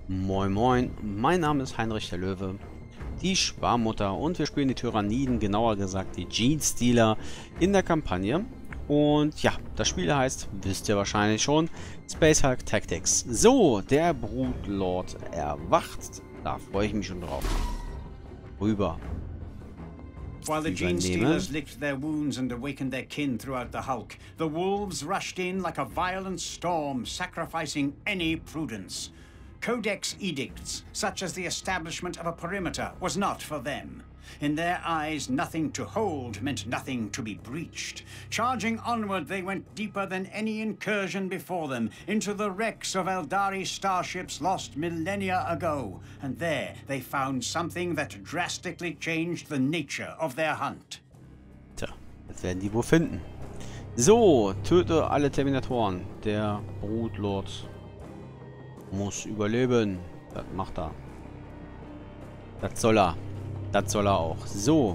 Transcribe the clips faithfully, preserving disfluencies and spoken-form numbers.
Moin Moin, mein Name ist Heinrich der Löwe, die Sparmutter, und wir spielen die Tyranniden, genauer gesagt die Genestealer in der Kampagne. Und ja, das Spiel heißt, wisst ihr wahrscheinlich schon, Space Hulk Tactics. So, der Brutlord erwacht, da freue ich mich schon drauf. Rüber. While the Genestealers licked their wounds and awakened their kin throughout the Hulk, the wolves rushed in like a violent storm, sacrificing any prudence. Codex edicts, such as the establishment of a perimeter, was not for them. In their eyes, nothing to hold meant nothing to be breached. Charging onward, they went deeper than any incursion before them, into the wrecks of Eldari starships lost millennia ago. And there they found something that drastically changed the nature of their hunt. Tja, das werden die wohl finden. So, töte alle Terminatoren. Der Brutlord muss überleben. Das macht er. Das soll er. Das soll er auch. So.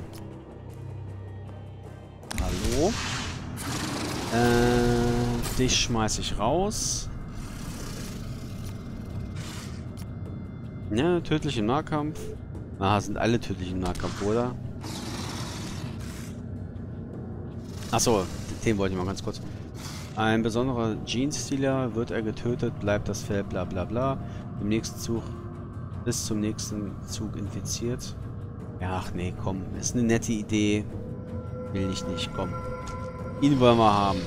Hallo. Äh, dich schmeiß ich raus. Ja, tödlich im Nahkampf. Ah, sind alle tödlich im Nahkampf, oder? Achso, den wollte ich mal ganz kurz. Ein besonderer Genestealer, wird er getötet, bleibt das Feld, bla bla bla. Im nächsten Zug, bis zum nächsten Zug infiziert. Ja, ach nee, komm. Ist eine nette Idee. Will ich nicht, komm. Ihn wollen wir haben.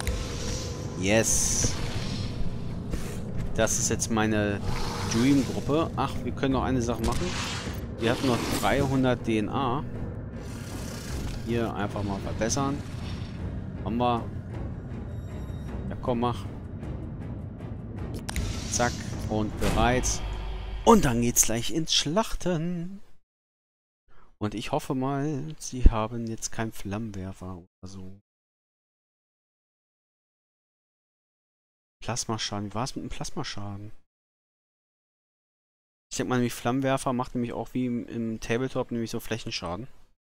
Yes. Das ist jetzt meine Dream-Gruppe. Ach, wir können noch eine Sache machen. Wir hatten noch dreihundert D N A. Hier einfach mal verbessern. Haben wir. Ja, komm, mach. Zack. Und bereit. Und dann geht's gleich ins Schlachten. Und ich hoffe mal, sie haben jetzt keinen Flammenwerfer oder so. Plasmaschaden. Wie war es mit dem Plasmaschaden? Ich denke mal, nämlich Flammenwerfer macht nämlich auch wie im, im Tabletop nämlich so Flächenschaden.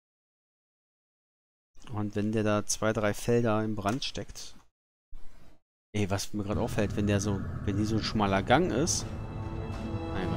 Und wenn der da zwei, drei Felder im Brand steckt. Ey, was mir gerade auffällt, wenn der so, wenn die so ein schmaler Gang ist. Einmal.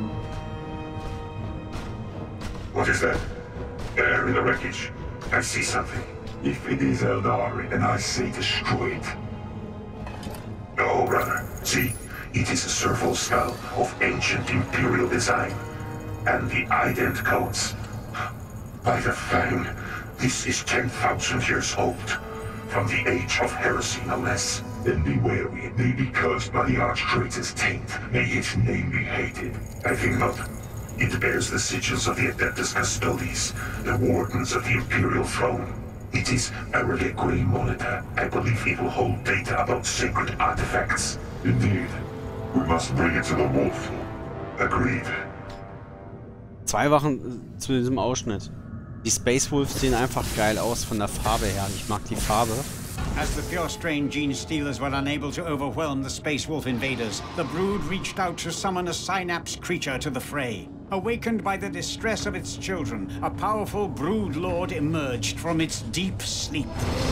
What is that? There in the wreckage. I see something. If it is Eldari, then I say destroy it. No, brother. See, it is a serval skull of ancient Imperial design. And the ident codes. By the Fang, this is ten thousand years old. From the age of heresy, no less. Then be wary. It may be cursed by the Archtraitor's taint. May its name be hated. I think not. It bears the sigils of the Adeptus Custodes, the Wardens of the Imperial Throne. It is a reliquary monitor. I believe it will hold data about sacred artifacts. Indeed. We must bring it to the wolf. Agreed. Zwei Wochen äh, zu diesem Ausschnitt. Die Space Wolves sehen einfach geil aus von der Farbe her. Ich mag die Farbe. As the Pure-Strain Genestealers were unable to overwhelm the Space Wolf invaders, the Brood reached out to summon a Synapse creature to the fray. Awakened by the distress of its children, a powerful Brood Lord emerged from its deep sleep.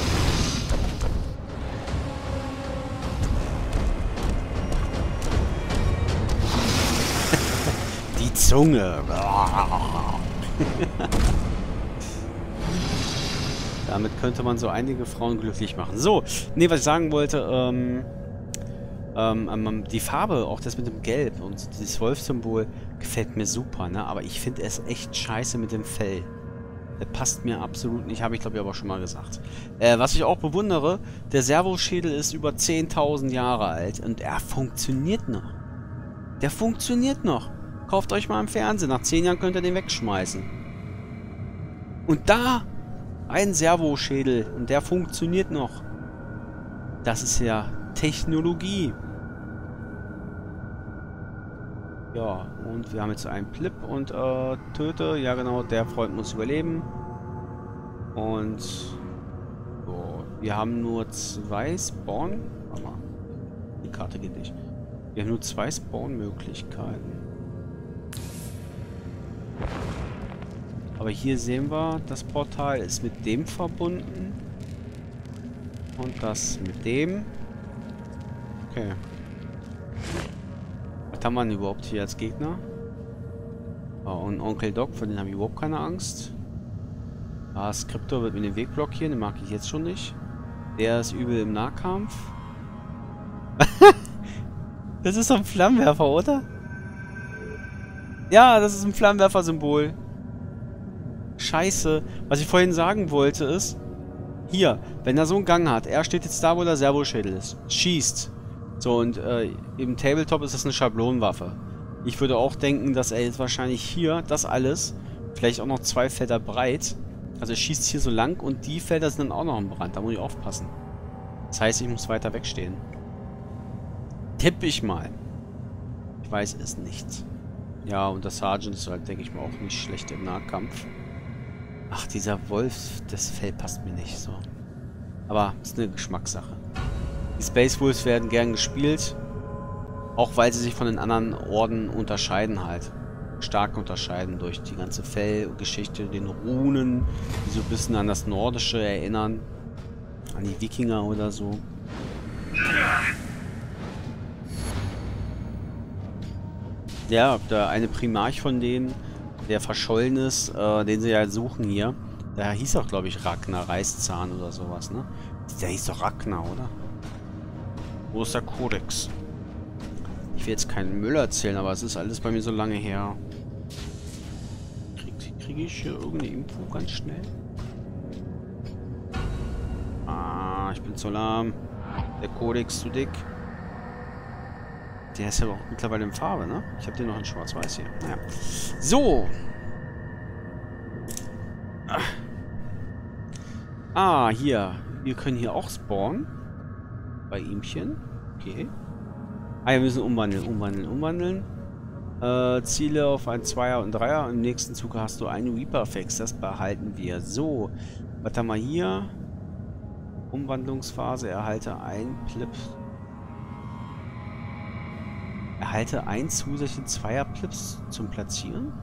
Die Zunge. Damit könnte man so einige Frauen glücklich machen. So, nee, was ich sagen wollte, ähm, ähm, ähm, die Farbe, auch das mit dem Gelb und dieses Wolfssymbol gefällt mir super, ne? Aber ich finde es echt scheiße mit dem Fell. Das passt mir absolut nicht, habe ich glaube ich aber schon mal gesagt. Äh, was ich auch bewundere, der Servoschädel ist über zehntausend Jahre alt und er funktioniert noch. Der funktioniert noch. Kauft euch mal im Fernsehen, nach zehn Jahren könnt ihr den wegschmeißen. Und da ein Servoschädel und der funktioniert noch. Das ist ja Technologie. Ja, und wir haben jetzt einen Plip und äh, töte. Ja genau, der Freund muss überleben. Und so, wir haben nur zwei Spawn. Warte mal. Die Karte geht nicht. Wir haben nur zwei Spawn-Möglichkeiten. Aber hier sehen wir, das Portal ist mit dem verbunden. Und das mit dem. Okay. Was haben wir denn überhaupt hier als Gegner? Oh, und Onkel Doc, von denen habe ich überhaupt keine Angst. Ah, Skriptor wird mir den Weg blockieren, den mag ich jetzt schon nicht. Der ist übel im Nahkampf. Das ist so ein Flammenwerfer, oder? Ja, das ist ein Flammenwerfer-Symbol. Scheiße. Was ich vorhin sagen wollte ist, hier, wenn er so einen Gang hat, er steht jetzt da, wo der Servoschädel ist, schießt. So, und äh, im Tabletop ist das eine Schablonenwaffe. Ich würde auch denken, dass er jetzt wahrscheinlich hier, das alles, vielleicht auch noch zwei Felder breit, also er schießt hier so lang und die Felder sind dann auch noch im Brand, da muss ich aufpassen. Das heißt, ich muss weiter wegstehen. Tippe ich mal. Ich weiß es nicht. Ja, und der Sergeant ist halt, denke ich mal, auch nicht schlecht im Nahkampf. Ach, dieser Wolf, das Fell passt mir nicht so. Aber ist eine Geschmackssache. Die Space Wolves werden gern gespielt. Auch weil sie sich von den anderen Orden unterscheiden halt. Stark unterscheiden durch die ganze Fellgeschichte, den Runen, die so ein bisschen an das Nordische erinnern. An die Wikinger oder so. Ja, der eine Primarch von denen, der verschollen ist, äh, den sie ja suchen hier. Der hieß auch, glaube ich, Ragnar Reißzahn oder sowas, ne? Der hieß doch Ragnar, oder? Wo ist der Kodex? Ich will jetzt keinen Müll erzählen, aber es ist alles bei mir so lange her. Krieg, kriege ich hier irgendeine Info ganz schnell? Ah, ich bin zu lahm. Der Kodex zu dick. Der ist ja auch mittlerweile in Farbe, ne? Ich habe den noch in Schwarz-Weiß hier. Naja. So. Ah, hier. Wir können hier auch spawnen. Bei ihmchen. Okay. Ah, wir müssen umwandeln, umwandeln, umwandeln. Äh, Ziele auf ein Zweier und Dreier. Im nächsten Zug hast du einen Reaper-Fix. Das behalten wir. So. Was haben wir hier? Umwandlungsphase. Erhalte ein Plip. Erhalte ein zusätzlichen Zweier-Plips zum Platzieren?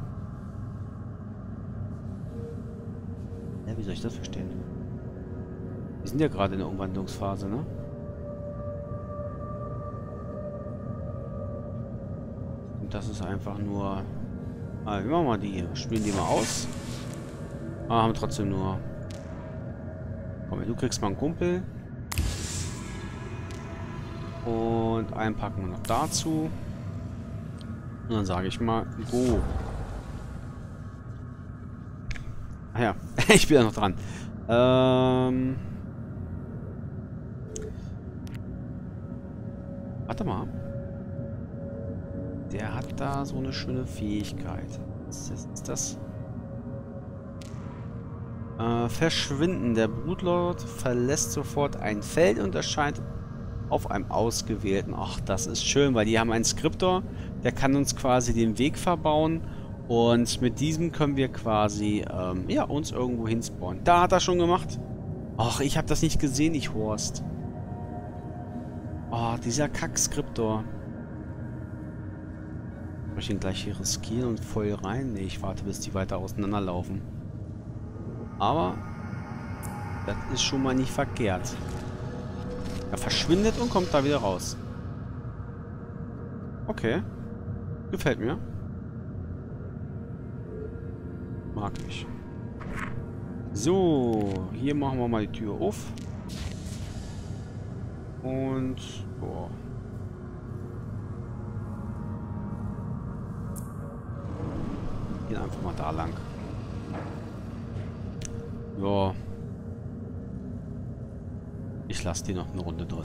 Ja, wie soll ich das verstehen? Wir sind ja gerade in der Umwandlungsphase, ne? Und das ist einfach nur... Ah, wir machen mal die hier. Spielen die mal aus. Ah, haben trotzdem nur... Komm, du kriegst mal einen Kumpel. Und einen packen wir noch dazu. Und dann sage ich mal, go. Ach ja, ich bin ja noch dran. Ähm... Warte mal. Der hat da so eine schöne Fähigkeit. Was ist das? Äh, verschwinden. Der Brutlord verlässt sofort ein Feld und erscheint auf einem ausgewählten. Ach, das ist schön, weil die haben einen Skriptor, der kann uns quasi den Weg verbauen. Und mit diesem können wir quasi, ähm, ja, uns irgendwo hinspawnen. Da hat er schon gemacht. Ach, ich habe das nicht gesehen, ich Horst. Oh, dieser Kack-Skriptor. Soll ich ihn gleich hier riskieren und voll rein? Ne, ich warte, bis die weiter auseinanderlaufen. Aber das ist schon mal nicht verkehrt. Er verschwindet und kommt da wieder raus. Okay. Gefällt mir. Mag ich. So, hier machen wir mal die Tür auf. Und... Boah. Gehen einfach mal da lang. Ja. Ich lasse die noch eine Runde drin.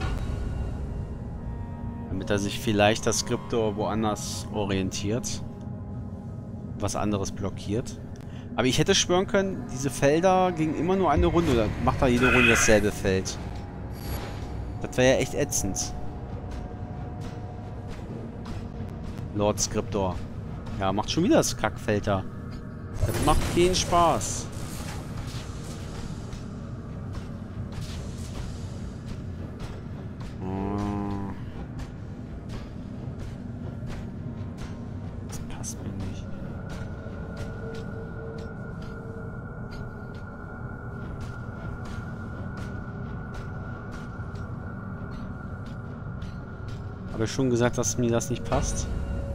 Damit er sich vielleicht das Skriptor woanders orientiert. Was anderes blockiert. Aber ich hätte schwören können, diese Felder gingen immer nur eine Runde. Oder macht er jede Runde dasselbe Feld. Das wäre ja echt ätzend. Lord Skriptor. Ja, macht schon wieder das Kackfeld da. Das macht keinen Spaß. Das passt mir nicht. Habe ich schon gesagt, dass mir das nicht passt?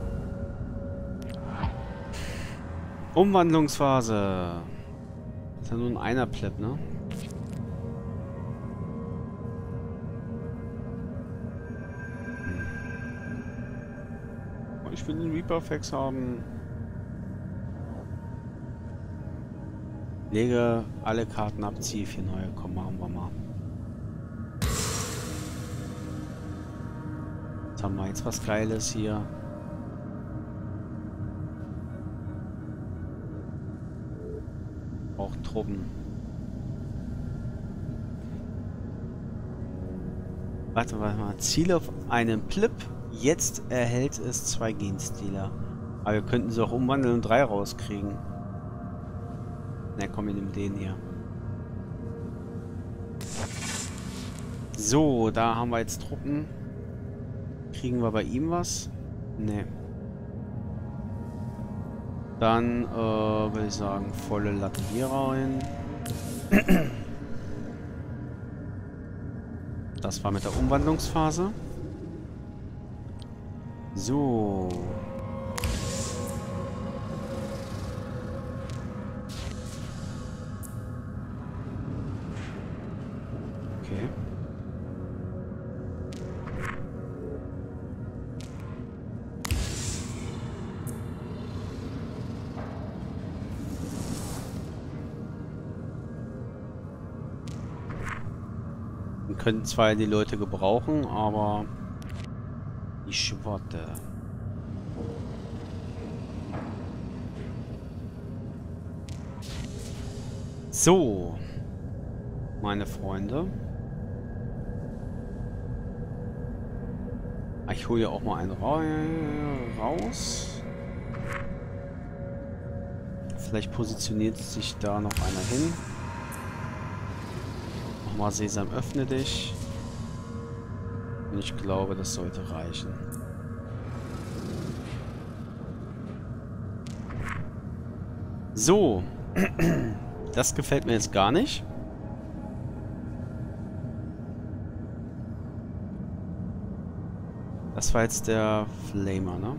Umwandlungsphase. Das ist ja nur ein Einer-Pleb, ne? Hm. Ich will den Reaper-Fax haben. Lege alle Karten ab, ziehe vier neue. Komm, machen wir mal. Jetzt haben wir jetzt was Geiles hier. Auch Truppen. Warte, warte mal. Ziel auf einen Plip. Jetzt erhält es zwei Genstealer. Aber wir könnten sie auch umwandeln und drei rauskriegen. Na komm, wir nehmen den hier. So, da haben wir jetzt Truppen. Kriegen wir bei ihm was? Ne. Dann, äh, würde ich sagen, volle Latte hier rein. Das war mit der Umwandlungsphase. So. Okay. Wir können zwar die Leute gebrauchen, aber die Schwotte. So, meine Freunde. Ich hole ja auch mal einen ra raus. Vielleicht positioniert sich da noch einer hin. Nochmal Sesam, öffne dich. Und ich glaube, das sollte reichen. So. Das gefällt mir jetzt gar nicht. Das war jetzt der Flamer, ne?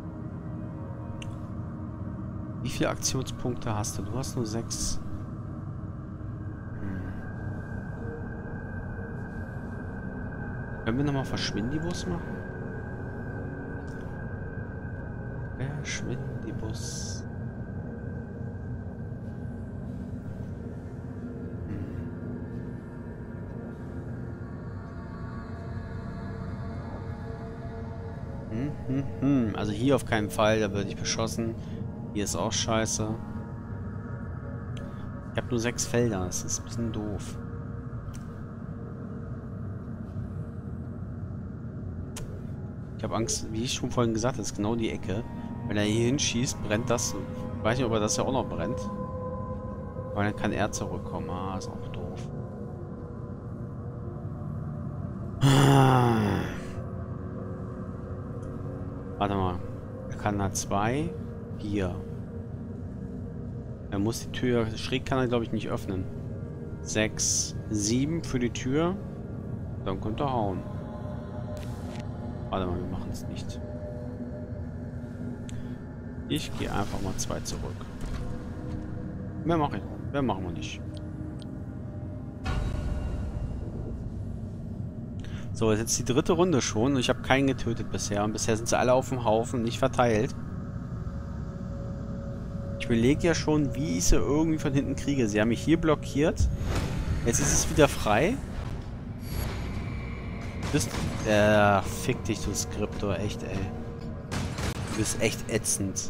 Wie viele Aktionspunkte hast du? Du hast nur sechs. Hm. Können wir nochmal Verschwindibus machen? Verschwindibus. Hm, hm. Also hier auf keinen Fall, da würde ich beschossen. Hier ist auch scheiße. Ich habe nur sechs Felder, das ist ein bisschen doof. Ich habe Angst, wie ich schon vorhin gesagt habe, das ist genau die Ecke. Wenn er hier hinschießt, brennt das. Ich weiß nicht, ob er das ja auch noch brennt. Weil dann kann er zurückkommen. Ah, ist auch doof. Ah. Warte mal. Er kann da zwei. Hier. Er muss die Tür. Schräg kann er, glaube ich, nicht öffnen. Sechs. Sieben für die Tür. Dann könnte er hauen. Warte mal, wir machen es nicht. Ich gehe einfach mal zwei zurück. Mehr mache ich. Mehr machen wir nicht. So, jetzt ist die dritte Runde schon und ich habe keinen getötet bisher. Und bisher sind sie alle auf dem Haufen, nicht verteilt. Ich überlege ja schon, wie ich sie irgendwie von hinten kriege. Sie haben mich hier blockiert. Jetzt ist es wieder frei. Du bist... Äh, fick dich, du Skriptor. Echt, ey. Du bist echt ätzend.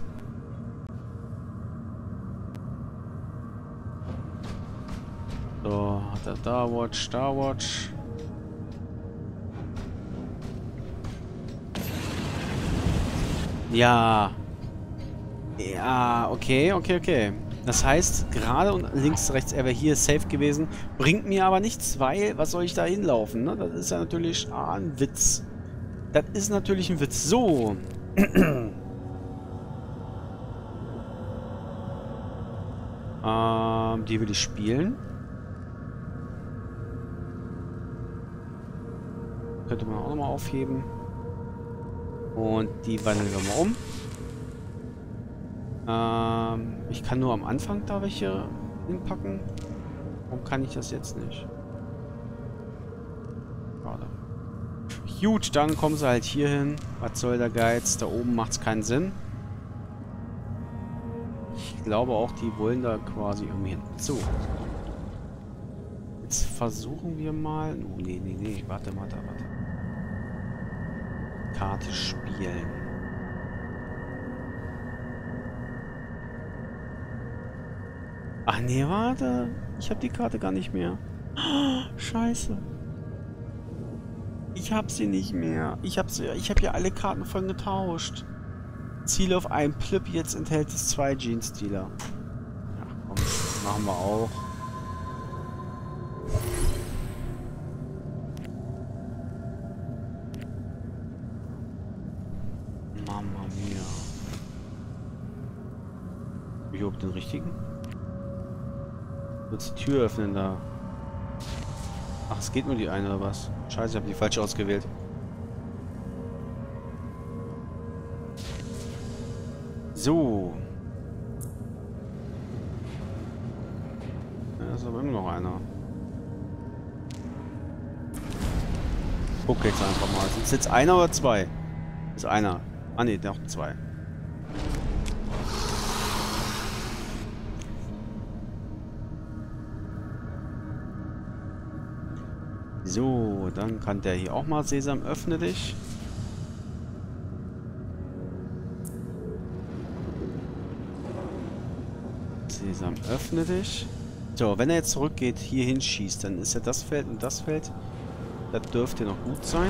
So, hat er da Watch, da Watch. Ja. Ja, okay, okay, okay. Das heißt, gerade und links, rechts, er wäre hier safe gewesen. Bringt mir aber nichts, weil, was soll ich da hinlaufen? Ne? Das ist ja natürlich ah, ein Witz. Das ist natürlich ein Witz. So. ähm, die will ich spielen. Könnte man auch nochmal aufheben. Und die wandeln wir mal um. Ähm, ich kann nur am Anfang da welche hinpacken. Warum kann ich das jetzt nicht? Schade. Gut, dann kommen sie halt hier hin. Was soll der Geiz? Da oben macht es keinen Sinn. Ich glaube auch, die wollen da quasi irgendwie hin. So. Jetzt versuchen wir mal... Oh, nee, nee, nee. Warte, warte, warte. Karte spielen. Ach nee, warte. Ich habe die Karte gar nicht mehr. Oh, scheiße. Ich habe sie nicht mehr. Ich habe sie, ich habe ja alle Karten von getauscht. Ziele auf einen Plip, jetzt enthält es zwei Jeans-Dealer. Ach komm, machen wir auch. Mama mia. Ich hab den richtigen. Jetzt die Tür öffnen da. Ach, es geht nur die eine oder was? Scheiße, ich habe die falsche ausgewählt. So. Ja, ist aber immer noch einer. Guck jetzt einfach mal. Sind es jetzt einer oder zwei? Ist einer. Ah ne, noch zwei. So, dann kann der hier auch mal Sesam, öffne dich. Sesam, öffne dich. So, wenn er jetzt zurückgeht, hier hinschießt, dann ist ja das Feld und das Feld. Das dürfte noch gut sein.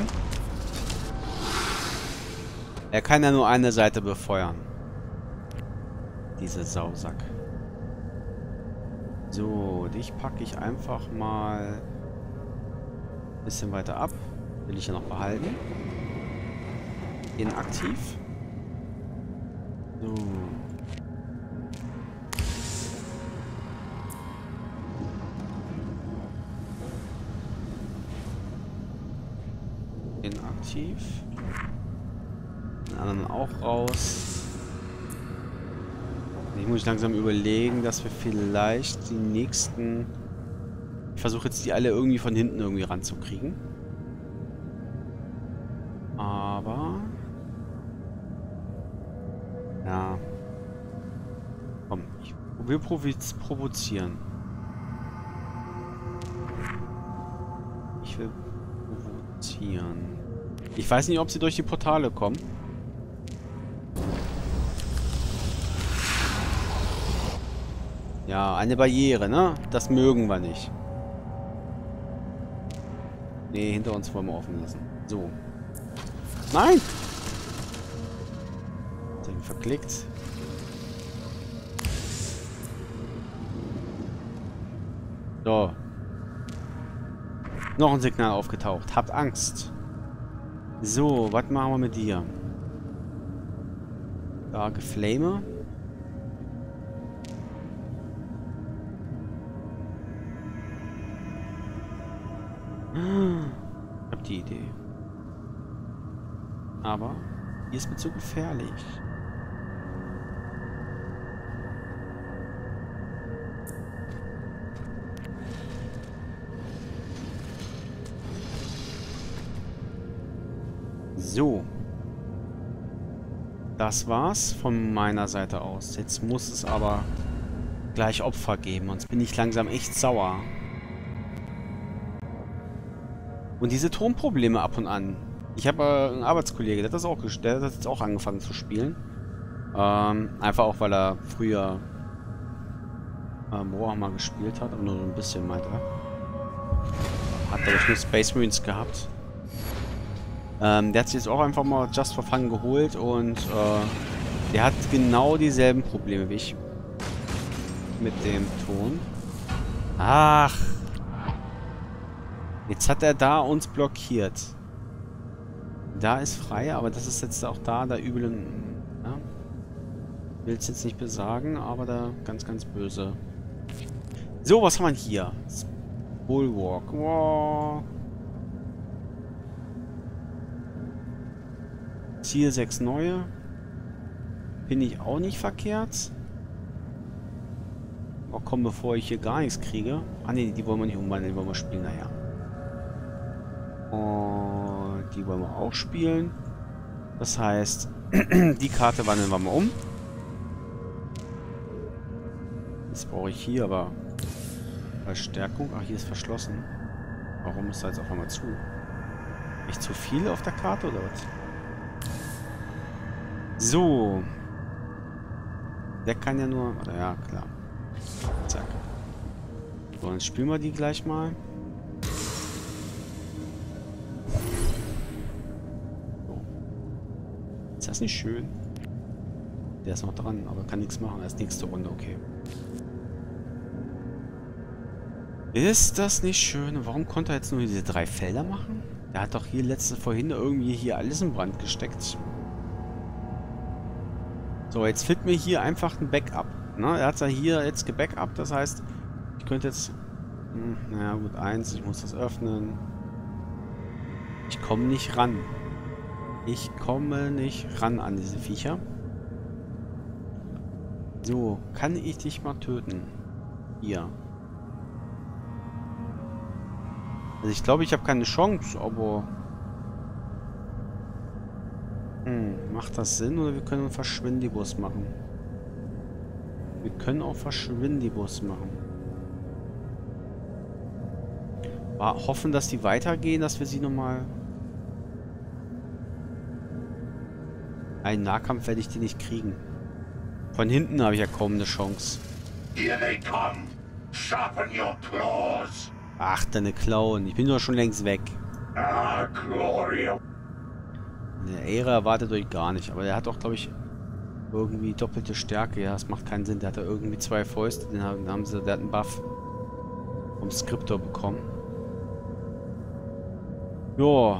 Er kann ja nur eine Seite befeuern. Diese Sausack. So, dich packe ich einfach mal ein bisschen weiter ab. Will ich ja noch behalten. Inaktiv. So. Inaktiv. Den anderen auch raus. Ich muss langsam überlegen, dass wir vielleicht die nächsten... Ich versuche jetzt die alle irgendwie von hinten irgendwie ranzukriegen. Aber... Ja. Komm, ich will provozieren. Ich will provozieren. Ich weiß nicht, ob sie durch die Portale kommen. Ja, eine Barriere, ne? Das mögen wir nicht. Nee, hinter uns wollen wir offen lassen. So. Nein! Den verklickt. So. Noch ein Signal aufgetaucht. Habt Angst. So, was machen wir mit dir? Starke Flame. Ich hab die Idee. Aber hier ist mir zu gefährlich. So. Das war's von meiner Seite aus. Jetzt muss es aber gleich Opfer geben, sonst bin ich langsam echt sauer. Und diese Tonprobleme ab und an. Ich habe äh, einen Arbeitskollege, der hat das auch der hat jetzt auch angefangen zu spielen. Ähm, einfach auch, weil er früher ähm, Warhammer gespielt hat, aber nur so ein bisschen, meint er. Hat glaube ich nur Space Marines gehabt. Ähm, der hat sich jetzt auch einfach mal Just for Fun geholt und äh, der hat genau dieselben Probleme wie ich mit dem Ton. Ach! Jetzt hat er da uns blockiert. Da ist frei, aber das ist jetzt auch da, da übel. Ja. Will es jetzt nicht besagen, aber da ganz, ganz böse. So, was haben wir hier? Bulwark. Wow. Ziel sechs neue. finde ich auch nicht verkehrt. Aber komm, bevor ich hier gar nichts kriege. Ah ne, die wollen wir nicht umwandeln, die wollen wir spielen nachher. Und die wollen wir auch spielen. Das heißt, die Karte wandeln wir mal um. Jetzt brauche ich hier aber Verstärkung. Ach, hier ist verschlossen. Warum ist da jetzt auf einmal zu? Echt zu viel auf der Karte oder was? So. Der kann ja nur... Oder ja, klar. Zack. So, dann spielen wir die gleich mal. So. Ist das nicht schön? Der ist noch dran, aber kann nichts machen. Erst nächste Runde, okay. Ist das nicht schön? Und warum konnte er jetzt nur diese drei Felder machen? Der hat doch hier letzte vorhin irgendwie hier alles in Brand gesteckt. So, jetzt fehlt mir hier einfach ein Backup. Ne? Er hat ja hier jetzt gebackupt, das heißt, ich könnte jetzt... Hm, naja, gut, eins, ich muss das öffnen. Ich komme nicht ran. Ich komme nicht ran an diese Viecher. So, kann ich dich mal töten? Hier. Also ich glaube, ich habe keine Chance, aber... Hm, macht das Sinn oder wir können einen Verschwindibus machen? Wir können auch Verschwindibus machen. War hoffen, dass die weitergehen, dass wir sie nochmal... Einen Nahkampf werde ich die nicht kriegen. Von hinten habe ich ja kaum eine Chance. Here they come. Sharpen your claws. Ach, deine Klauen. Ich bin doch schon längst weg. Ah, Gloria. Der Ehre erwartet euch gar nicht. Aber der hat doch, glaube ich, irgendwie doppelte Stärke. Ja, das macht keinen Sinn. Der hat da irgendwie zwei Fäuste. Den haben, haben sie, der hat einen Buff vom Skriptor bekommen. Joa.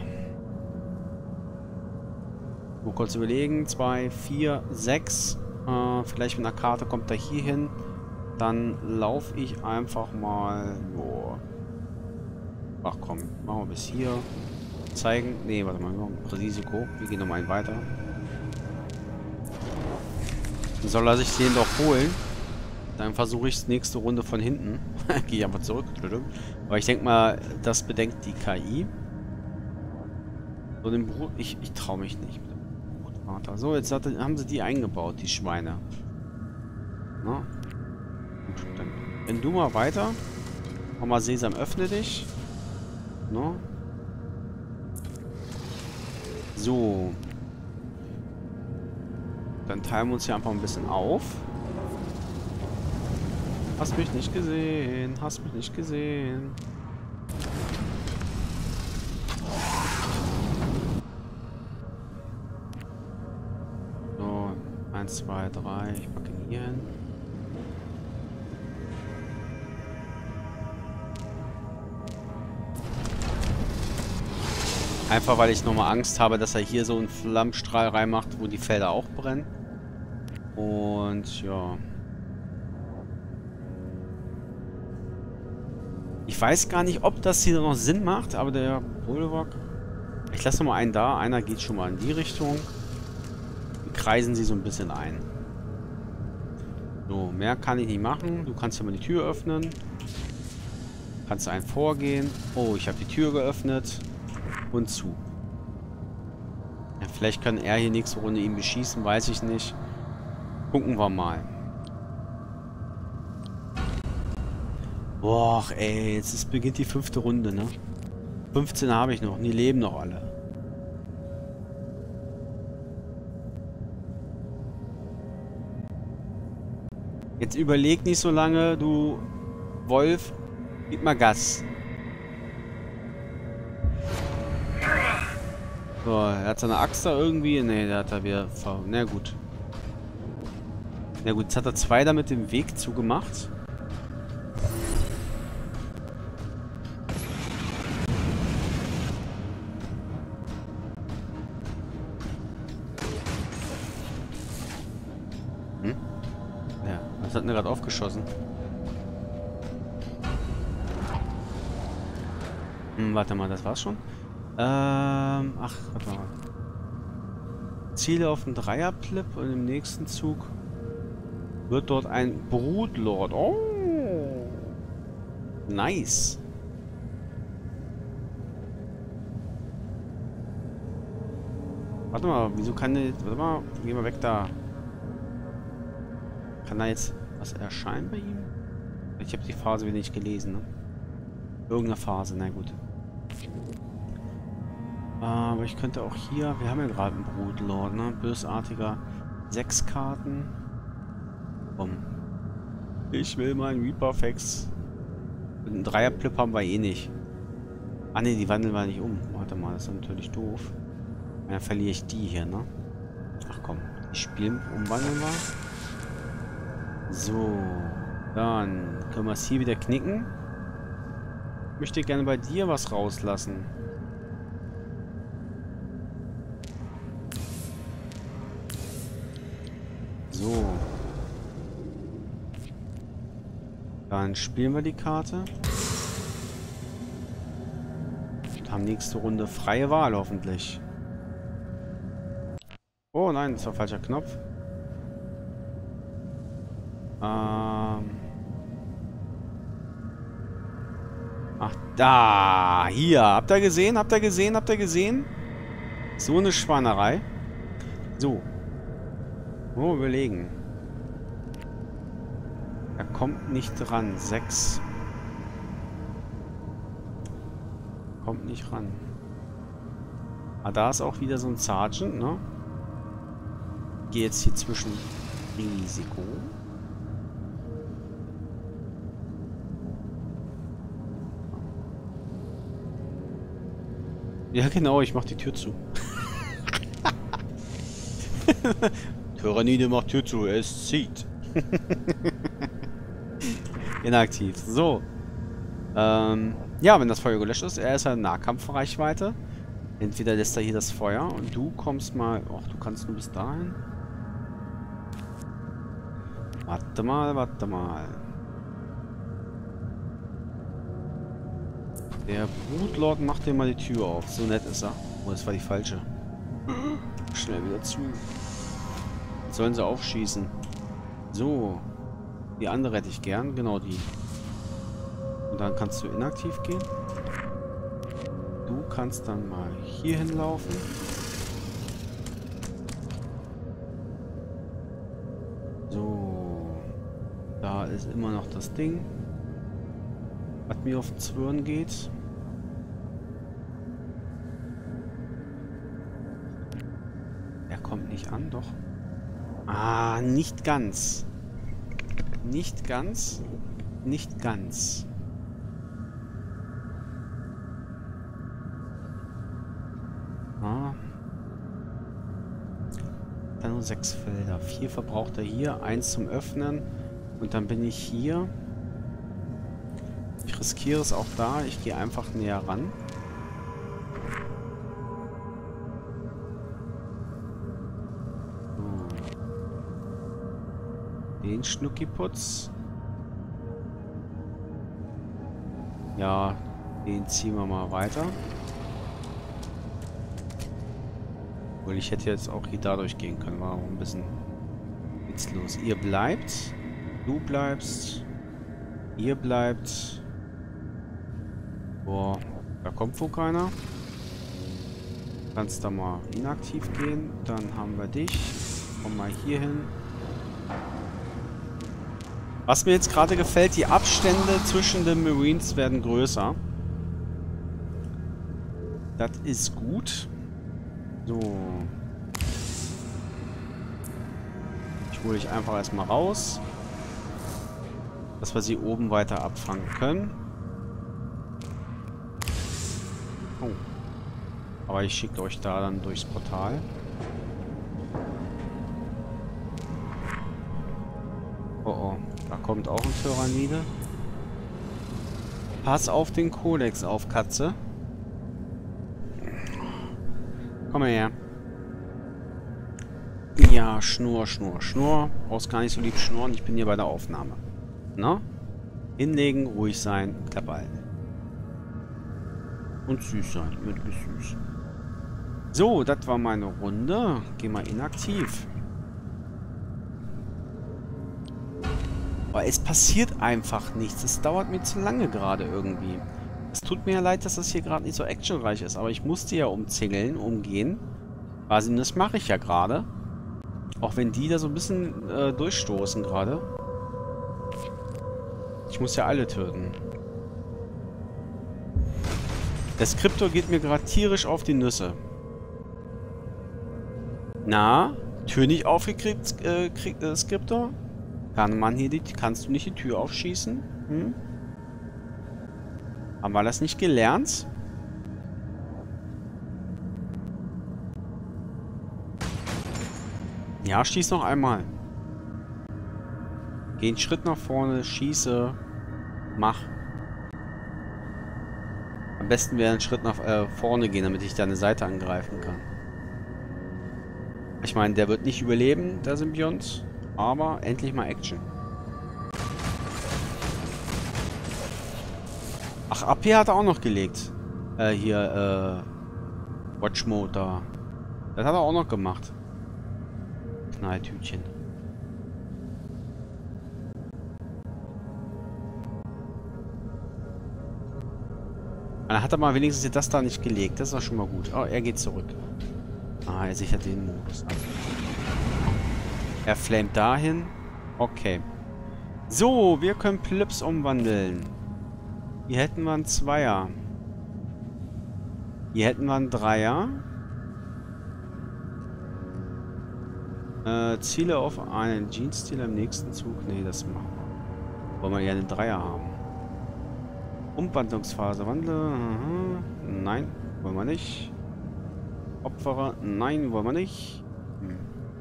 Mal kurz überlegen. zwei, vier, sechs. Äh, vielleicht mit einer Karte kommt er hier hin. Dann laufe ich einfach mal... Joa. Ach komm, machen wir bis hier. Zeigen. Ne, warte mal, wir machen Risiko. Wir gehen nochmal einen weiter. Dann soll er sich den doch holen. Dann versuche ich es nächste Runde von hinten. Gehe ich einfach zurück. Aber ich denke mal, das bedenkt die K I. So, den Brut. Ich, ich traue mich nicht. So, jetzt hat, haben sie die eingebaut, die Schweine. Na? Gut, dann. Wenn du mal weiter. Mach mal Sesam, öffne dich. No. So. Dann teilen wir uns hier einfach ein bisschen auf. Hast mich nicht gesehen. Hast mich nicht gesehen. So. Eins, zwei, drei. Ich packe ihn hier hin. Einfach weil ich nochmal Angst habe, dass er hier so einen Flammenstrahl reinmacht, wo die Felder auch brennen. Und ja. Ich weiß gar nicht, ob das hier noch Sinn macht, aber der Bulwark... Ich lasse nochmal einen da. Einer geht schon mal in die Richtung. Wir kreisen sie so ein bisschen ein. So, mehr kann ich nicht machen. Du kannst ja mal die Tür öffnen. Kannst einen vorgehen. Oh, ich habe die Tür geöffnet. Und zu. Ja, vielleicht kann er hier nächste Runde ihn beschießen, weiß ich nicht. Gucken wir mal. Boah, ey, jetzt ist, beginnt die fünfte Runde, ne? fünfzehn habe ich noch, die leben noch alle. Jetzt überleg nicht so lange, du Wolf. Gib mal Gas. So, er hat seine Axt da irgendwie. Ne, der hat da wieder... Na gut. Na gut, jetzt hat er zwei damit den Weg zugemacht. Hm? Ja, was hat denn gerade aufgeschossen? Hm, warte mal, das war's schon? Ähm, ach, warte mal. Ziele auf den Dreierplip und im nächsten Zug wird dort ein Brutlord. Oh! Nice! Warte mal, wieso kann der... Warte mal, geh mal weg da. Kann da jetzt was erscheinen bei ihm? Ich habe die Phase wieder nicht gelesen, ne? Irgendeine Phase, na gut. Aber ich könnte auch hier... Wir haben ja gerade einen Brutlord, ne? Bösartiger. Sechs Karten. Komm. Ich will meinen Reaper-Fax. Einen Dreierplip haben wir eh nicht. Ah ne, die wandeln wir nicht um. Warte mal, das ist natürlich doof. Dann verliere ich die hier, ne? Ach komm, die spielen umwandeln wir. So, dann können wir es hier wieder knicken. Ich möchte gerne bei dir was rauslassen. So. Dann spielen wir die Karte. Und haben nächste Runde freie Wahl hoffentlich. Oh nein, das war falscher Knopf. Ähm. Ach, da. Hier. Habt ihr gesehen? Habt ihr gesehen? Habt ihr gesehen? So eine Schweinerei. So. Oh, überlegen. Er kommt nicht dran. Sechs. Kommt nicht ran. Ah, da ist auch wieder so ein Sergeant, ne? Gehe jetzt hier zwischen Risiko. Ja, genau, ich mach die Tür zu. Tyrannide macht Tür zu, es zieht. Inaktiv. So. Ähm, ja, wenn das Feuer gelöscht ist, er ist ja in Nahkampfreichweite. Entweder lässt er hier das Feuer und du kommst mal... Ach, du kannst nur bis dahin. Warte mal, warte mal. Der Brutlord macht dir mal die Tür auf. So nett ist er. Oh, das war die falsche. Schnell wieder zu. Jetzt sollen sie aufschießen. So. Die andere hätte ich gern. Genau die. Und dann kannst du inaktiv gehen. Du kannst dann mal hier hinlaufen. So. Da ist immer noch das Ding, was mir auf den Zwirn geht. Er kommt nicht an, doch. Ah, nicht ganz. Nicht ganz. Nicht ganz. Ah. Dann nur sechs Felder. Vier verbraucht er hier. Eins zum Öffnen. Und dann bin ich hier. Ich riskiere es auch da. Ich gehe einfach näher ran. So. Den Schnuckiputz. Ja, den ziehen wir mal weiter. Obwohl, ich hätte jetzt auch hier dadurch gehen können. War auch ein bisschen witzlos. Ihr bleibt. Du bleibst. Ihr bleibt. Boah, da kommt wohl keiner. Kannst da mal inaktiv gehen. Dann haben wir dich. Komm mal hier hin. Was mir jetzt gerade gefällt, die Abstände zwischen den Marines werden größer. Das ist gut. So. Ich hole dich einfach erstmal raus. Dass wir sie oben weiter abfangen können. Oh. Aber ich schicke euch da dann durchs Portal. Oh oh, da kommt auch ein Tyrannide. Pass auf den Kodex auf, Katze. Komm mal her. Ja, Schnur, Schnur, Schnur. Brauchst gar nicht so lieb schnurren, ich bin hier bei der Aufnahme. Na? Hinlegen, ruhig sein, Klappe halten. Und süß sein, wirklich süß. So, das war meine Runde. Geh mal inaktiv. Aber es passiert einfach nichts. Es dauert mir zu lange gerade irgendwie. Es tut mir ja leid, dass das hier gerade nicht so actionreich ist. Aber ich musste ja umzingeln, umgehen. Quasi, und das mache ich ja gerade. Auch wenn die da so ein bisschen äh, durchstoßen gerade. Ich muss ja alle töten. Der Skriptor geht mir gerade tierisch auf die Nüsse. Na? Tür nicht aufgekriegt, äh, krieg, äh, Skriptor? Kann man hier die, kannst du nicht die Tür aufschießen? Hm? Haben wir das nicht gelernt? Ja, schieß noch einmal. Geh einen Schritt nach vorne, schieße. Mach. Am besten wäre ein Schritt nach äh, vorne gehen, damit ich deine Seite angreifen kann. Ich meine, der wird nicht überleben, der Symbiont. Aber endlich mal Action. Ach, A P hat er auch noch gelegt. Äh, hier, äh... Watch Mode da. Das hat er auch noch gemacht. Knalltütchen. Dann hat er mal wenigstens das da nicht gelegt. Das ist doch schon mal gut. Oh, er geht zurück. Ah, er sichert den Modus ab. Er flamet dahin. Okay. So, wir können Plüps umwandeln. Hier hätten wir einen Zweier. Hier hätten wir einen Dreier. Äh, Ziele auf einen Jeans-Stil im nächsten Zug. Nee, das machen wir. Wollen wir ja einen Dreier haben. Umwandlungsphase. Wandle. Aha. Nein, wollen wir nicht. Opferer. Nein, wollen wir nicht. Hm.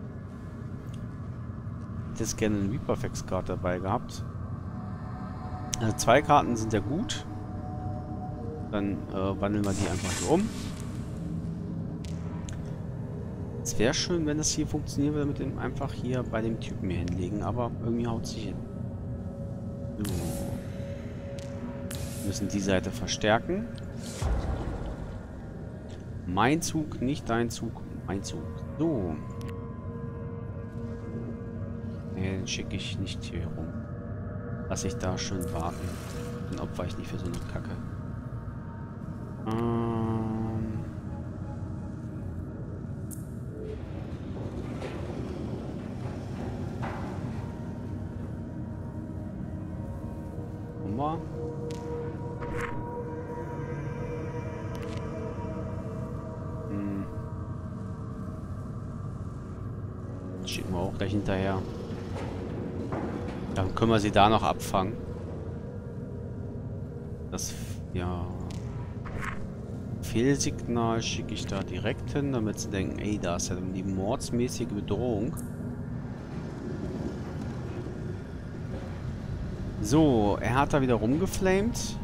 Hätte jetzt gerne eine Reaper-Fax-Karte dabei gehabt. Also zwei Karten sind ja gut. Dann äh, wandeln wir die einfach so um. Es wäre schön, wenn das hier funktionieren würde, mit dem einfach hier bei dem Typen hier hinlegen, aber irgendwie haut sich hin. So. Wir müssen die Seite verstärken. Mein Zug, nicht dein Zug, mein Zug. So. Nee, den schicke ich nicht hier rum. Lass ich da schön warten. Dann opfer ich nicht für so eine Kacke. Ähm. Nummer. Hm. Schicken wir auch gleich hinterher. Dann können wir sie da noch abfangen. Das, ja... Fehlsignal schicke ich da direkt hin, damit sie denken, ey, da ist ja die mordsmäßige Bedrohung. So, er hat da wieder rumgeflamed.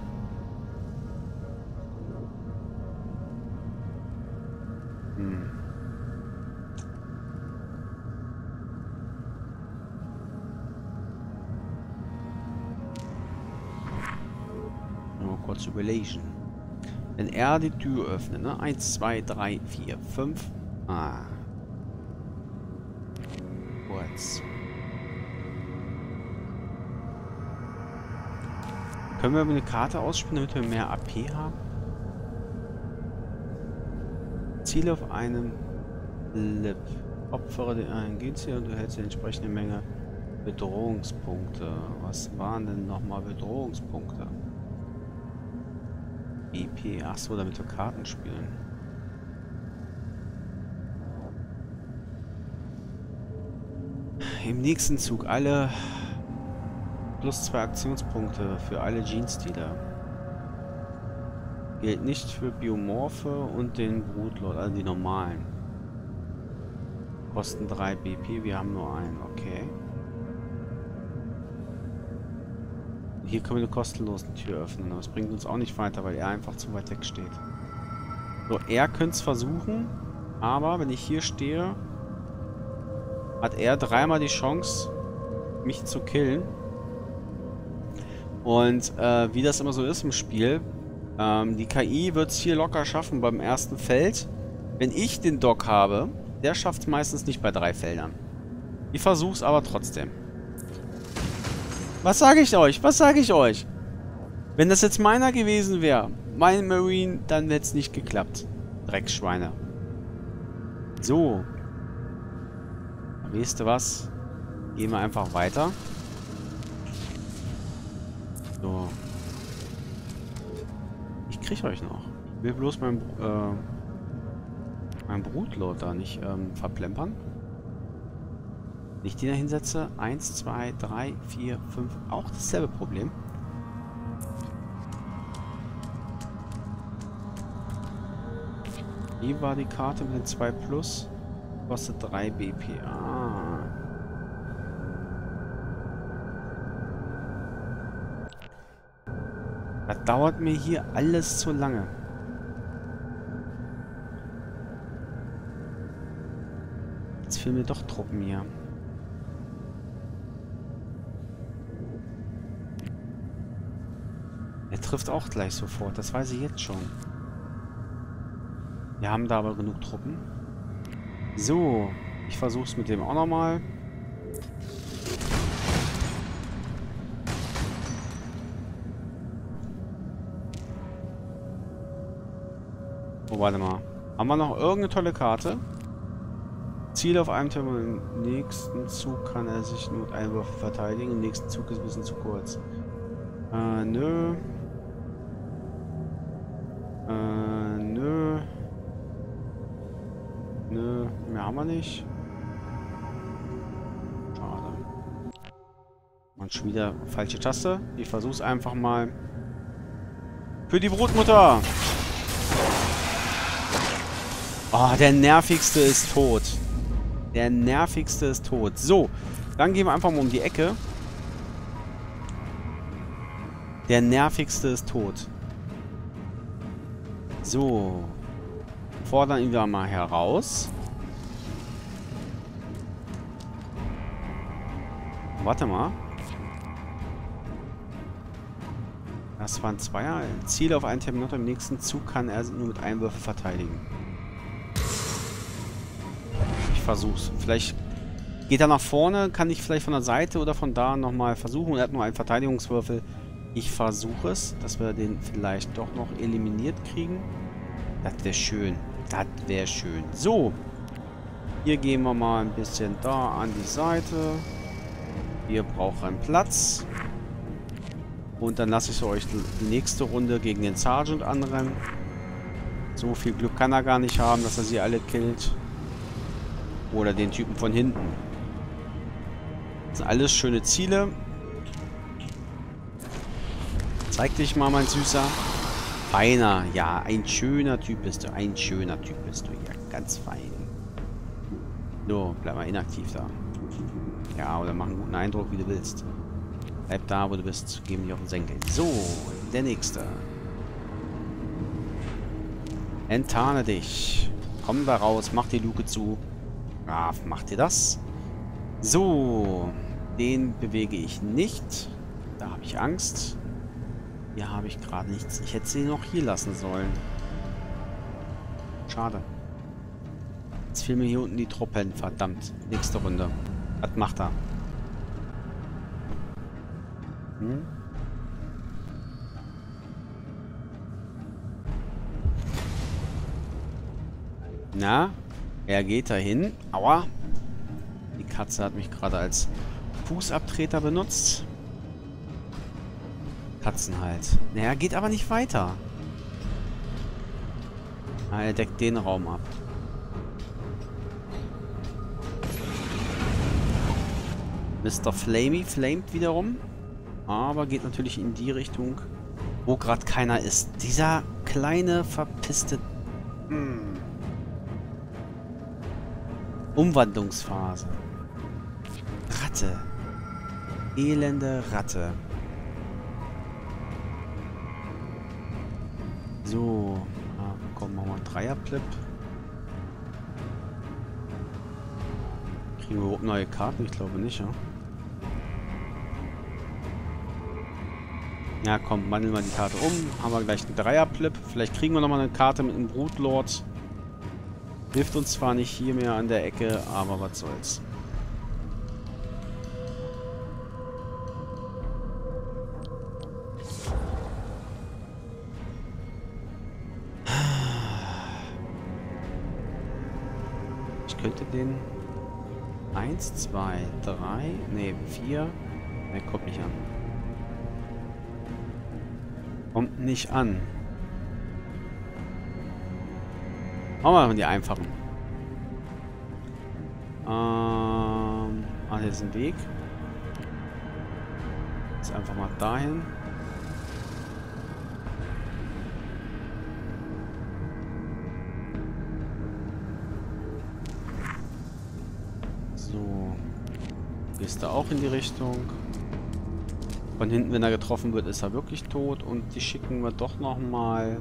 Hm. Nur kurz überlegen. Wenn er die Tür öffnet, ne? eins, zwei, drei, vier, fünf. Ah. Kurz. Können wir eine Karte ausspielen, damit wir mehr A P haben? Ziele auf einem Lip. Opfere den einen Gegenziel und du hältst die entsprechende Menge Bedrohungspunkte. Was waren denn nochmal Bedrohungspunkte? E P. Achso, damit wir Karten spielen. Im nächsten Zug alle plus zwei Aktionspunkte für alle Jeans-Dealer. Gilt nicht für Biomorphe und den Brutlord, also die normalen. Kosten drei B P, wir haben nur einen, okay. Hier können wir eine kostenlose Tür öffnen, aber es bringt uns auch nicht weiter, weil er einfach zu weit weg steht. So, er könnte es versuchen, aber wenn ich hier stehe, hat er dreimal die Chance, mich zu killen. Und äh, wie das immer so ist im Spiel, ähm, die K I wird es hier locker schaffen beim ersten Feld, wenn ich den Doc habe, der schafft es meistens nicht bei drei Feldern. Ich versuch's aber trotzdem. Was sage ich euch? Was sage ich euch? Wenn das jetzt meiner gewesen wäre, mein Marine, dann hätte es nicht geklappt. Drecksschweine. So. Weißt du was? Gehen wir einfach weiter. So. Ich krieg euch noch. Ich will bloß mein, äh, mein Brutlord da nicht ähm, verplempern. Nicht den da hinsetze. Eins, zwei, drei, vier, fünf. Auch dasselbe Problem. Hier war die Karte mit den zwei Plus. Kostet drei B P. Ah. Das dauert mir hier alles zu lange. Jetzt fehlen mir doch Truppen hier. Er trifft auch gleich sofort, das weiß ich jetzt schon. Wir haben da aber genug Truppen. So, ich versuch's mit dem auch nochmal. Oh, warte mal. Haben wir noch irgendeine tolle Karte? Ziel auf einem Terminal. Im nächsten Zug kann er sich nur mit Einwürfen verteidigen. Im nächsten Zug ist ein bisschen zu kurz. Äh, nö. Äh, nö. Nö, mehr haben wir nicht. Schade. Und schon wieder falsche Taste. Ich versuch's einfach mal. Für die Brutmutter! Oh, der nervigste ist tot. Der nervigste ist tot. So, dann gehen wir einfach mal um die Ecke. Der nervigste ist tot. So. Fordern ihn da mal heraus. Warte mal. Das waren Zweier. Ziel auf einen Terminator. Im nächsten Zug kann er nur mit Einwürfen verteidigen. Ich versuch's. Vielleicht geht er nach vorne. Kann ich vielleicht von der Seite oder von da nochmal versuchen. Er hat nur einen Verteidigungswürfel. Ich versuche es, dass wir den vielleicht doch noch eliminiert kriegen. Das wäre schön. Das wäre schön. So. Hier gehen wir mal ein bisschen da an die Seite. Wir brauchen Platz. Und dann lasse ich euch die nächste Runde gegen den Sergeant anrennen. So viel Glück kann er gar nicht haben, dass er sie alle killt. Oder den Typen von hinten. Das sind alles schöne Ziele. Zeig dich mal, mein Süßer. Feiner. Ja, ein schöner Typ bist du. Ein schöner Typ bist du. Ja, ganz fein. So, bleib mal inaktiv da. Ja, oder mach einen guten Eindruck, wie du willst. Bleib da, wo du bist. Geh mir auf den Senkel. So, der nächste. Enttarne dich. Komm da raus, mach die Luke zu. Brav, mach dir das. So, den bewege ich nicht. Da habe ich Angst. Hier habe ich gerade nichts. Ich hätte sie noch hier lassen sollen. Schade. Jetzt fehlen mir hier unten die Truppen. Verdammt. Nächste Runde. Was macht er? Hm? Na? Er geht dahin. Aua. Die Katze hat mich gerade als Fußabtreter benutzt. Katzen halt. Naja, geht aber nicht weiter. Ah, er deckt den Raum ab. Mister Flamey flamet wiederum. Aber geht natürlich in die Richtung, wo gerade keiner ist. Dieser kleine, verpisste... Hm. Umwandlungsphase. Ratte. Elende Ratte. So. Ah, komm, machen wir einen Dreierplip. Kriegen wir überhaupt neue Karten? Ich glaube nicht, ja. Ja, komm, wandeln wir die Karte um. Haben wir gleich einen Dreierplip. Vielleicht kriegen wir nochmal eine Karte mit einem Brutlord. Hilft uns zwar nicht hier mehr an der Ecke, aber was soll's. Ich könnte den eins, zwei, drei, ne, vier. Ne, kommt nicht an. Kommt nicht an. Machen wir mal die einfachen. Ähm, ah, hier ist ein Weg. Jetzt einfach mal dahin. So. Gehst du auch in die Richtung. Von hinten, wenn er getroffen wird, ist er wirklich tot. Und die schicken wir doch noch mal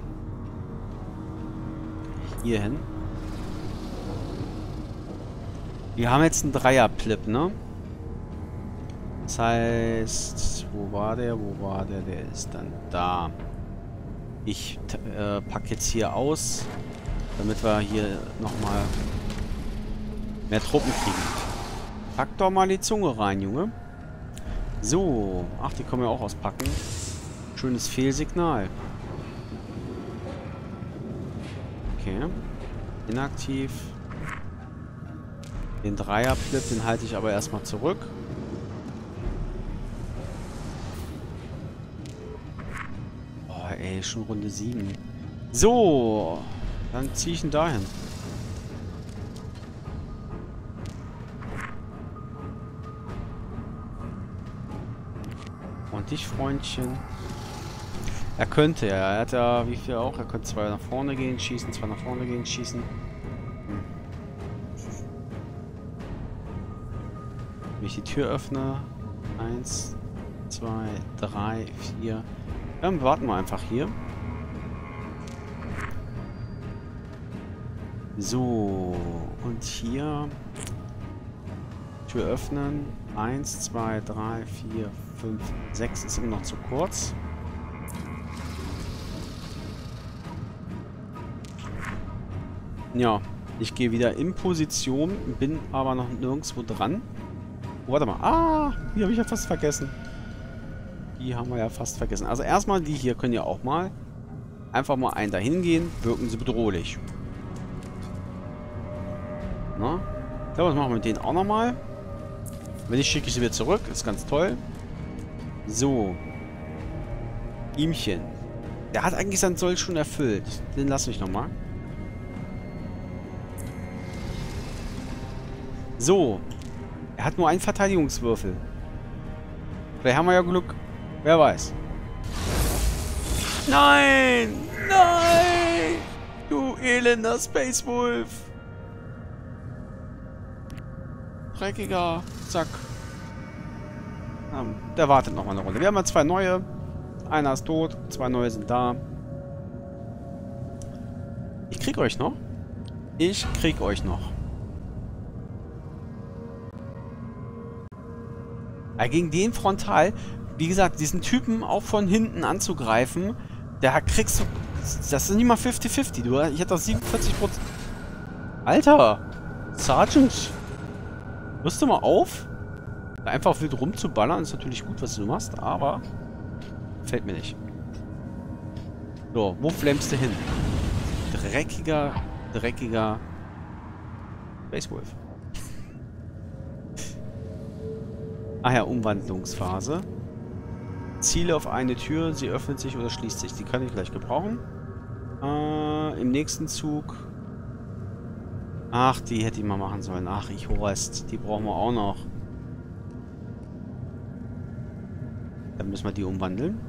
hier hin. Wir haben jetzt einen Dreier-Plip, ne? Das heißt, wo war der? Wo war der? Der ist dann da. Ich äh, packe jetzt hier aus, damit wir hier nochmal mehr Truppen kriegen. Pack doch mal die Zunge rein, Junge. So. Ach, die können wir auch auspacken. Schönes Fehlsignal. Okay. Inaktiv. Den Dreier-Plip, den halte ich aber erstmal zurück. Oh, ey, schon Runde sieben. So. Dann ziehe ich ihn dahin. Und dich, Freundchen. Er könnte, ja. Er hat ja, wie viel auch? Er könnte zwei nach vorne gehen, schießen, zwei nach vorne gehen, schießen. Hm. Wenn ich die Tür öffne. Eins, zwei, drei, vier. Dann warten wir einfach hier. So. Und hier. Tür öffnen. Eins, zwei, drei, vier, fünf, sechs. Ist immer noch zu kurz. Ja, ich gehe wieder in Position, bin aber noch nirgendwo dran. Oh, warte mal. Ah, die habe ich ja fast vergessen. Die haben wir ja fast vergessen. Also erstmal, die hier können ja auch mal einfach mal einen dahin gehen. Wirken sie bedrohlich. Na? Ja, was machen wir mit denen auch nochmal? Wenn nicht, schicke ich sie wieder zurück. Ist ganz toll. So. Ihmchen. Der hat eigentlich sein Soll schon erfüllt. Den lasse ich nochmal. So. Er hat nur einen Verteidigungswürfel. Vielleicht haben wir ja Glück. Wer weiß. Nein! Nein! Du elender Space Wolf! Dreckiger. Zack. Ja, der wartet noch mal eine Runde. Wir haben ja zwei neue. Einer ist tot. Zwei neue sind da. Ich krieg euch noch. Ich krieg euch noch. Ja, gegen den frontal, wie gesagt, diesen Typen auch von hinten anzugreifen, der kriegst du... Das ist nicht mal fünfzig fünfzig. Du, ich hätte doch siebenundvierzig Prozent... Alter! Sergeant! Hörst du mal auf? Einfach wild rumzuballern ist natürlich gut, was du machst, aber... Fällt mir nicht. So, wo flammst du hin? Dreckiger, dreckiger... Space Wolf. Ach ja, Umwandlungsphase. Ziele auf eine Tür, sie öffnet sich oder schließt sich. Die kann ich gleich gebrauchen. Äh, im nächsten Zug... Ach, die hätte ich mal machen sollen. Ach, ich Horst. Die brauchen wir auch noch. Dann müssen wir die umwandeln.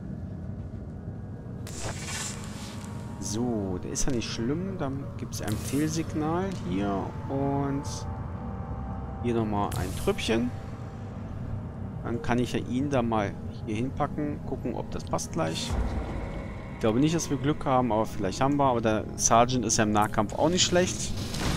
So, der ist ja nicht schlimm. Dann gibt es ein Fehlsignal hier. Und hier nochmal ein Trüppchen. Dann kann ich ja ihn da mal hier hinpacken. Gucken, ob das passt gleich. Ich glaube nicht, dass wir Glück haben, aber vielleicht haben wir. Aber der Sergeant ist ja im Nahkampf auch nicht schlecht.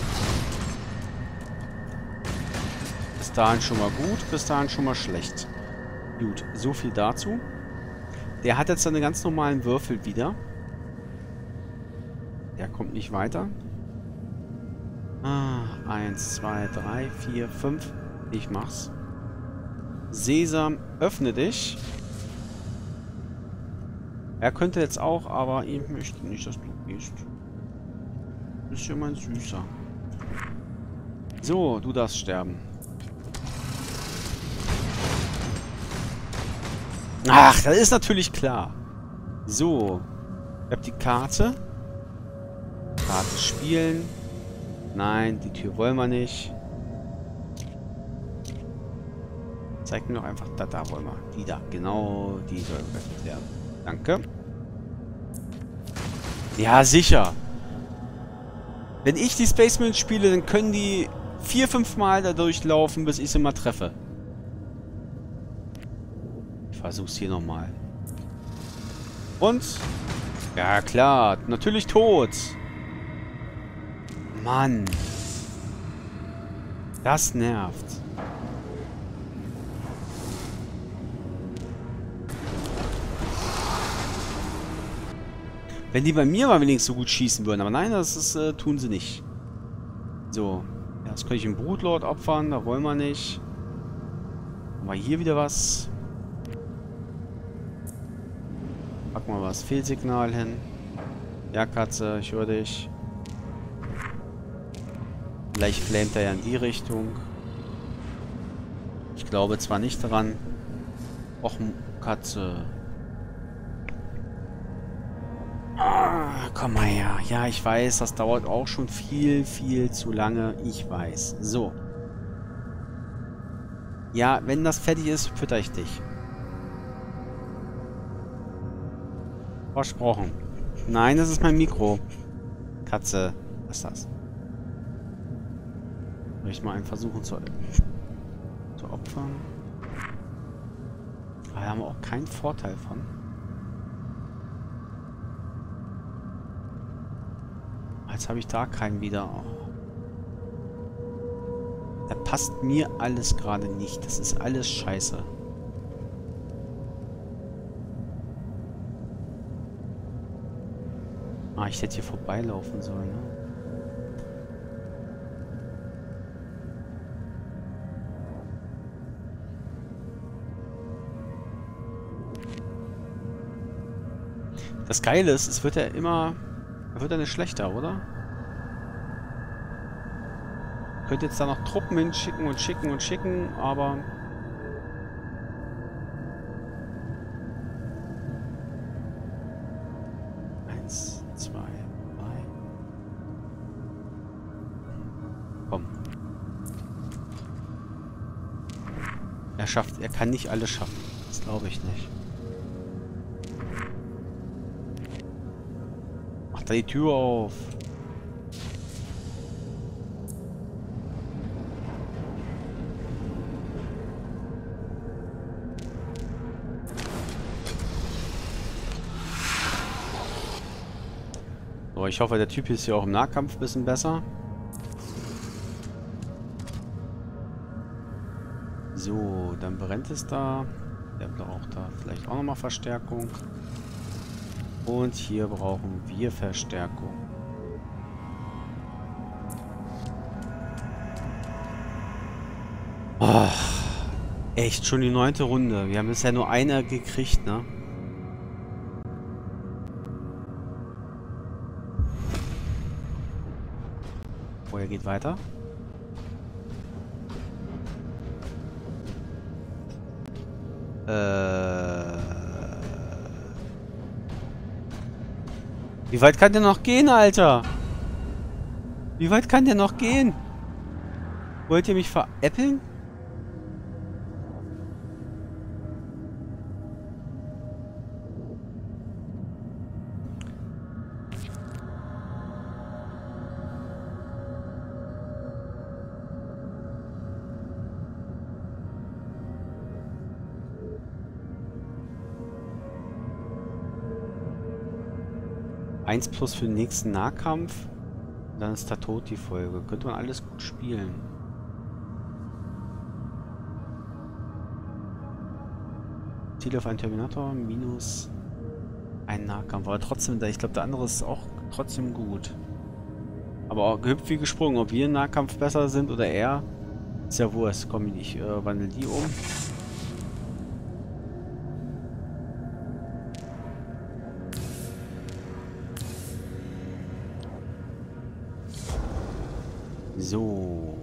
Bis dahin schon mal gut, bis dahin schon mal schlecht. Gut, so viel dazu. Der hat jetzt seine ganz normalen Würfel wieder. Der kommt nicht weiter. Ah, eins, zwei, drei, vier, fünf. Ich mach's. Sesam, öffne dich. Er könnte jetzt auch, aber ich möchte nicht, dass du gehst. Du bist ja mein Süßer. So, du darfst sterben. Ach, das ist natürlich klar. So. Ich hab die Karte. Karte spielen. Nein, die Tür wollen wir nicht. Zeig mir doch einfach, da, da wollen wir. Die da, genau, die soll geöffnet werden. Danke. Ja, sicher. Wenn ich die Space Marines spiele, dann können die vier, fünf Mal da durchlaufen, bis ich sie mal treffe. Ich versuch's hier nochmal. Und? Ja, klar. Natürlich tot. Mann. Das nervt. Wenn die bei mir mal wenigstens so gut schießen würden. Aber nein, das ist, äh, tun sie nicht. So. Ja, jetzt könnte ich einen Brutlord opfern. Da wollen wir nicht. Haben wir hier wieder was. Packen wir mal das Fehlsignal hin. Ja, Katze, ich höre dich. Vielleicht flamet er ja in die Richtung. Ich glaube zwar nicht dran. Och, Katze. Ah, komm mal her. Ja, ich weiß, das dauert auch schon viel, viel zu lange. Ich weiß. So. Ja, wenn das fertig ist, fütter ich dich. Versprochen. Nein, das ist mein Mikro. Katze. Was ist das? Soll ich mal einen versuchen zu, zu opfern? Da haben wir auch keinen Vorteil von. Jetzt habe ich da keinen wieder. Oh. Da passt mir alles gerade nicht. Das ist alles scheiße. Ah, ich hätte hier vorbeilaufen sollen, ne? Das Geile ist, es wird ja immer... wird ja nicht schlechter, oder? Könnt jetzt da noch Truppen hinschicken und schicken und schicken, aber... Eins, zwei, drei... Komm. Er schafft... Er kann nicht alles schaffen. Das glaube ich nicht. Macht da die Tür auf. So, ich hoffe, der Typ ist hier auch im Nahkampf ein bisschen besser. So, dann brennt es da. Der braucht da vielleicht auch nochmal Verstärkung. Und hier brauchen wir Verstärkung. Oh, echt, schon die neunte Runde. Wir haben bisher nur eine gekriegt, ne? Vorher geht weiter. Äh... Wie weit kann der noch gehen, Alter? Wie weit kann der noch gehen? Wollt ihr mich veräppeln? eins plus für den nächsten Nahkampf. Dann ist da tot die Folge. Könnte man alles gut spielen. Ziel auf einen Terminator minus ein Nahkampf. Aber trotzdem, ich glaube, der andere ist auch trotzdem gut. Aber auch gehüpft wie gesprungen. Ob wir im Nahkampf besser sind oder er, ist ja wurscht. Komm, ich äh, wandel die um. So.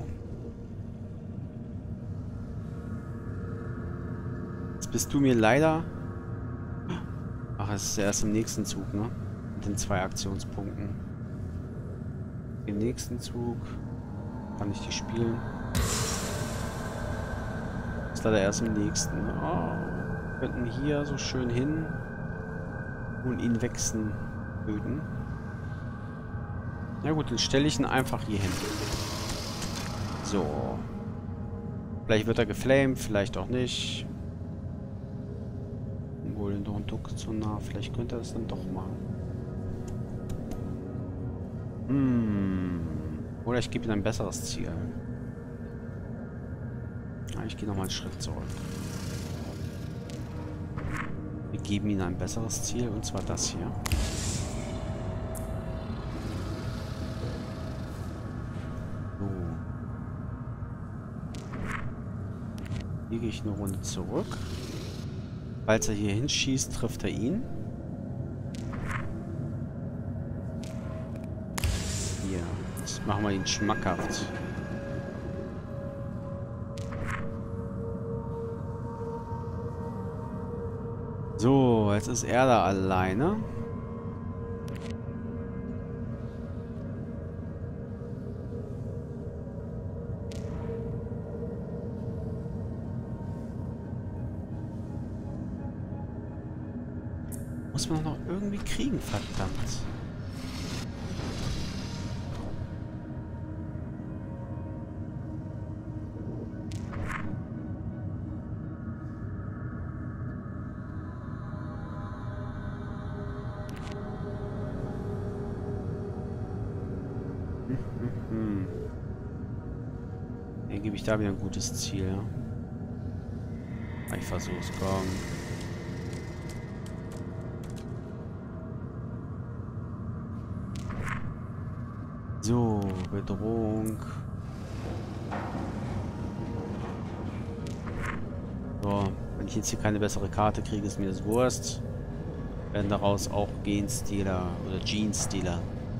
Jetzt bist du mir leider... Ach, es ist erst im nächsten Zug, ne? Mit den zwei Aktionspunkten. Im nächsten Zug kann ich die spielen. Ist leider erst im nächsten. Oh, wir könnten hier so schön hin und ihn wechseln töten. Ja gut, dann stelle ich ihn einfach hier hin. So. Vielleicht wird er geflamed, vielleicht auch nicht. Obwohl, doch ein Duck zu nah. Vielleicht könnte er das dann doch machen. Hm. Oder ich gebe ihm ein besseres Ziel. Ja, ich gehe nochmal einen Schritt zurück. Wir geben ihm ein besseres Ziel, und zwar das hier. So. Hier gehe ich eine Runde zurück. Falls er hier hinschießt, trifft er ihn. Hier. Jetzt machen wir ihn schmackhaft. So, jetzt ist er da alleine. Muss man noch irgendwie kriegen, verdammt. Hm, hm, hm. Dann gebe ich da wieder ein gutes Ziel. Ja? Ich versuch's, komm. So, Bedrohung. So, wenn ich jetzt hier keine bessere Karte kriege, ist mir das Wurst. Werden daraus auch Genstealer oder Genestealer.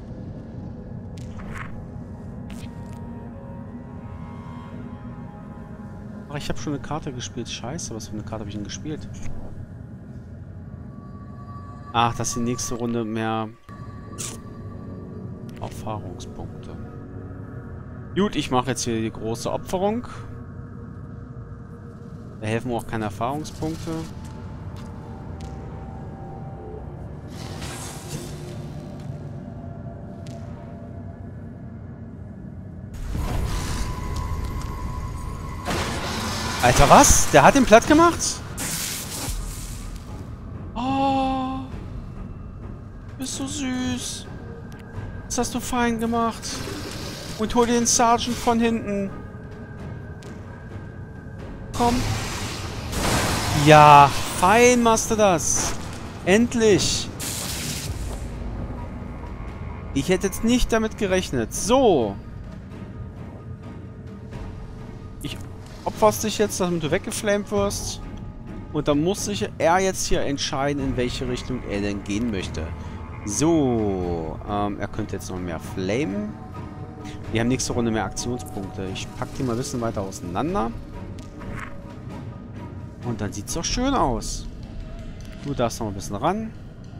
Ach, ich habe schon eine Karte gespielt. Scheiße, was für eine Karte habe ich denn gespielt? Ach, das ist die nächste Runde mehr Erfahrungspunkte. Gut, ich mache jetzt hier die große Opferung. Da helfen auch keine Erfahrungspunkte. Alter, was? Der hat ihn platt gemacht? Oh. Bist so süß. Das hast du fein gemacht. Und hol dir den Sergeant von hinten. Komm. Ja, fein machst du das. Endlich. Ich hätte jetzt nicht damit gerechnet. So. Ich opferst dich jetzt, damit du weggeflamed wirst. Und dann muss sich er jetzt hier entscheiden, in welche Richtung er denn gehen möchte. So, ähm, er könnte jetzt noch mehr flamen. Wir haben nächste Runde mehr Aktionspunkte. Ich packe die mal ein bisschen weiter auseinander. Und dann sieht es doch schön aus. Du darfst noch ein bisschen ran.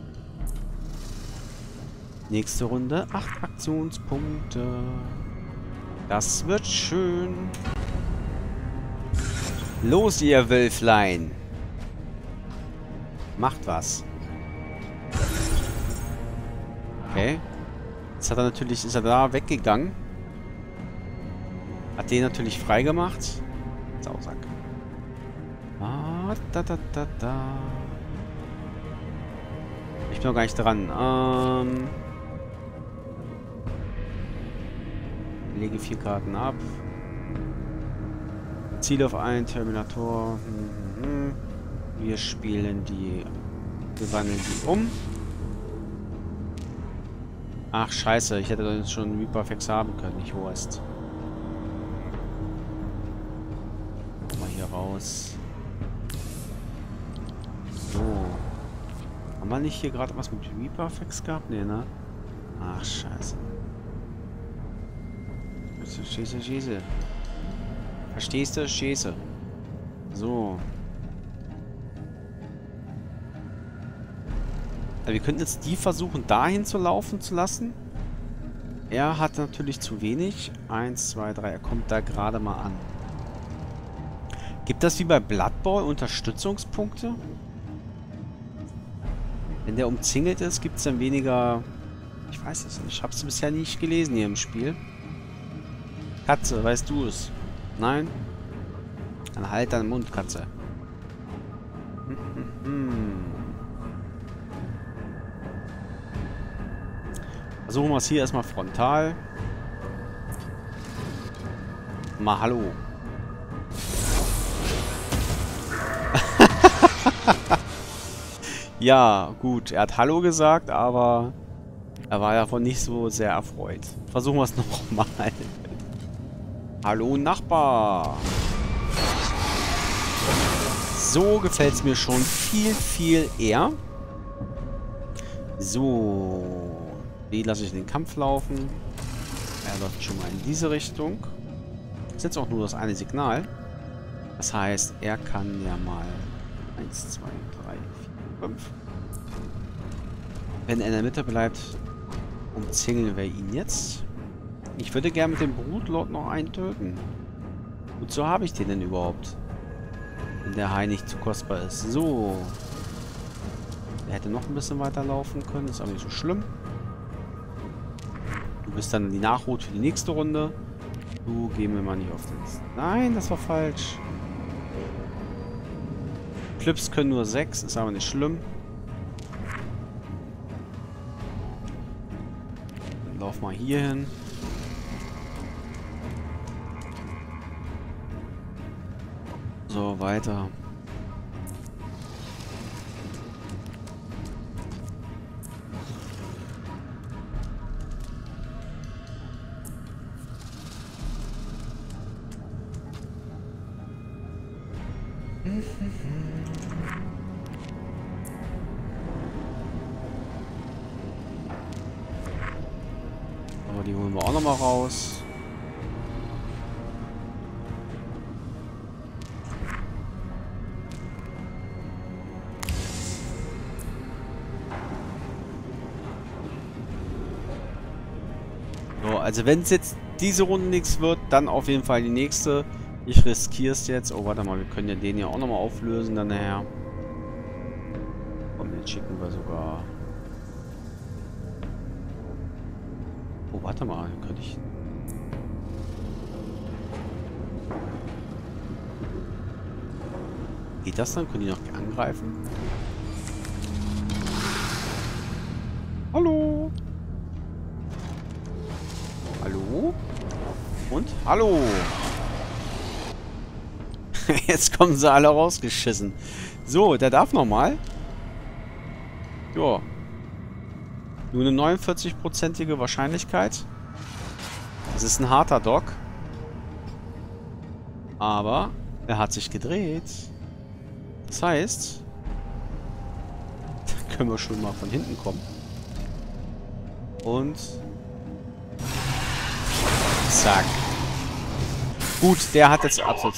Nächste Runde, acht Aktionspunkte. Das wird schön. Los, ihr Wölflein. Macht was. Okay. Jetzt hat er natürlich, ist er da weggegangen. Hat den natürlich freigemacht. Sausack. Ah, da, da, da, da. Ich bin noch gar nicht dran. Ähm. Lege vier Karten ab. Ziel auf einen Terminator. Mhm. Wir spielen die. Wir wandeln die um. Ach, scheiße. Ich hätte doch jetzt schon einen Reaper-Fax haben können. Ich Wurst. Mal hier raus. So. Haben wir nicht hier gerade was mit Reaper-Fax gehabt? Nee, ne? Ach, scheiße. Scheiße, scheiße. Verstehst du? Scheiße. So. Also wir könnten jetzt die versuchen, dahin zu laufen zu lassen. Er hat natürlich zu wenig. Eins, zwei, drei. Er kommt da gerade mal an. Gibt das wie bei Blood Bowl Unterstützungspunkte? Wenn der umzingelt ist, gibt es dann weniger... Ich weiß es nicht. Ich habe es bisher nicht gelesen hier im Spiel. Katze, weißt du es? Nein? Dann halt deinen Mund, Katze. Hm, hm, hm. Versuchen wir es hier erstmal frontal. Mal hallo. Ja, gut. Er hat Hallo gesagt, aber er war davon nicht so sehr erfreut. Versuchen wir es nochmal. Hallo, Nachbar. So gefällt es mir schon viel, viel eher. So. Wie lasse ich den Kampf laufen? Er läuft schon mal in diese Richtung. Das ist jetzt auch nur das eine Signal. Das heißt, er kann ja mal eins, zwei, drei, vier, fünf. Wenn er in der Mitte bleibt, umzingeln wir ihn jetzt. Ich würde gerne mit dem Brutlord noch einen töten. Wozu habe ich den denn überhaupt? Wenn der Hai nicht zu kostbar ist. So. Er hätte noch ein bisschen weiter laufen können. Ist aber nicht so schlimm. Du bist dann die Nachhut für die nächste Runde. Du, gehen wir mal nicht auf den... Nein, das war falsch. Clips können nur sechs. Ist aber nicht schlimm. Dann lauf mal hier hin. So, weiter. Aber die holen wir auch noch mal raus. So, also wenn es jetzt diese Runde nichts wird, dann auf jeden Fall die nächste. Ich riskiere es jetzt. Oh, warte mal, wir können ja den ja auch nochmal auflösen dann nachher. Komm, den schicken wir sogar. Oh, warte mal, könnte ich... Geht das dann? Können die noch angreifen? Hallo? Hallo? Und? Hallo? Jetzt kommen sie alle rausgeschissen. So, der darf nochmal. Ja. Nur eine neunundvierzig-prozentige Wahrscheinlichkeit. Das ist ein harter Dog. Aber er hat sich gedreht. Das heißt, da können wir schon mal von hinten kommen. Und zack. Gut, der hat jetzt absolut...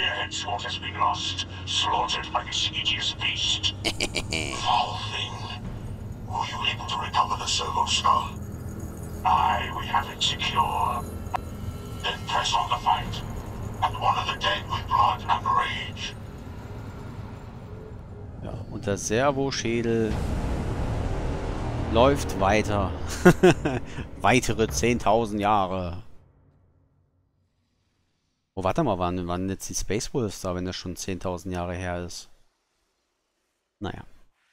Ja, und der Servo-Schädel läuft weiter. Weitere zehntausend Jahre. Oh, warte mal, wann waren jetzt die Space Wolves da, wenn das schon zehntausend Jahre her ist? Naja.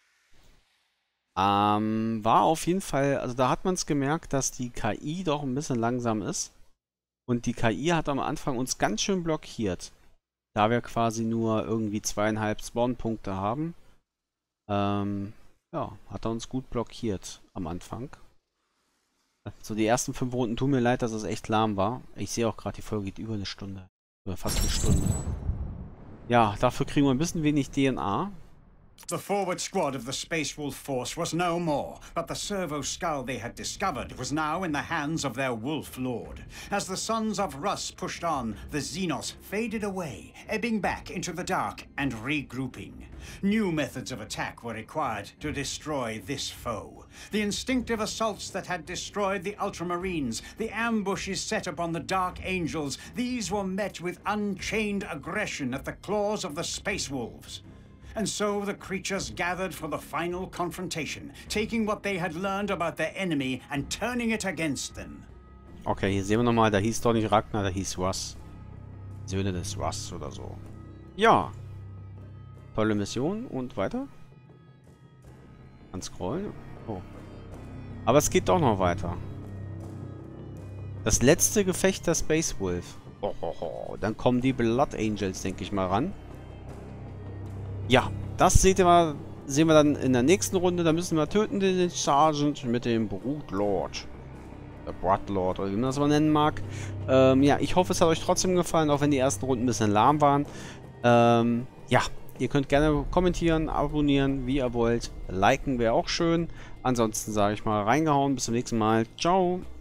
Ähm, war auf jeden Fall, also da hat man es gemerkt, dass die K I doch ein bisschen langsam ist. Und die K I hat am Anfang uns ganz schön blockiert. Da wir quasi nur irgendwie zweieinhalb Spawn-Punkte haben. Ähm, ja, hat er uns gut blockiert am Anfang. So, die ersten fünf Runden tun mir leid, dass es echt lahm war. Ich sehe auch gerade, die Folge geht über eine Stunde. Oder fast eine Stunde. Ja, dafür kriegen wir ein bisschen wenig D N A. The forward squad of the Space Wolf force was no more, but the servo skull they had discovered was now in the hands of their wolf lord. As the sons of Russ pushed on, the Xenos faded away, ebbing back into the dark and regrouping. New methods of attack were required to destroy this foe. The instinctive assaults that had destroyed the Ultramarines, the ambushes set upon the Dark Angels, these were met with unchained aggression at the claws of the Space Wolves. And so the creatures gathered for the final confrontation, taking what they had learned about their enemy and turning it against them. Okay, hier sehen wir nochmal, da hieß doch nicht Ragnar, da hieß Russ. Söhne des Russ oder so. Ja. Tolle Mission und weiter. Kann scrollen. Oh. Aber es geht doch noch weiter. Das letzte Gefecht der Space Wolf. Oh, oh, oh. Dann kommen die Blood Angels, denke ich mal, ran. Ja, das seht ihr mal, sehen wir dann in der nächsten Runde. Da müssen wir töten den Sergeant mit dem Brutlord. Der Brutlord, oder wie man das mal nennen mag. Ähm, ja, ich hoffe, es hat euch trotzdem gefallen, auch wenn die ersten Runden ein bisschen lahm waren. Ähm, ja, ihr könnt gerne kommentieren, abonnieren, wie ihr wollt. Liken wäre auch schön. Ansonsten sage ich mal reingehauen. Bis zum nächsten Mal. Ciao.